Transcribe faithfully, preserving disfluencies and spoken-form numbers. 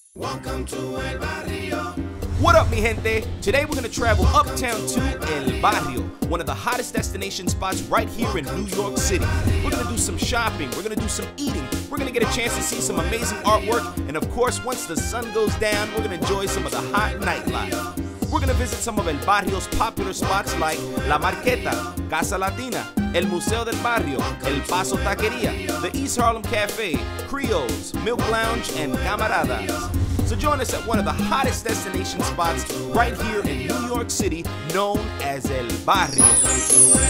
Welcome to El Barrio. What up, mi gente? Today we're gonna travel uptown to El Barrio, one of the hottest destination spots right here in New York City. We're gonna do some shopping, we're gonna do some eating, we're gonna get a chance to see some amazing artwork, and of course, once the sun goes down, we're gonna enjoy some of the hot nightlife. We're gonna visit some of El Barrio's popular spots like La Marqueta, Casa Latina, El Museo del Barrio, El Paso Taqueria, the East Harlem Cafe, Creoles, Milk Lounge, and Camaradas. So join us at one of the hottest destination spots right here in New York City, known as El Barrio.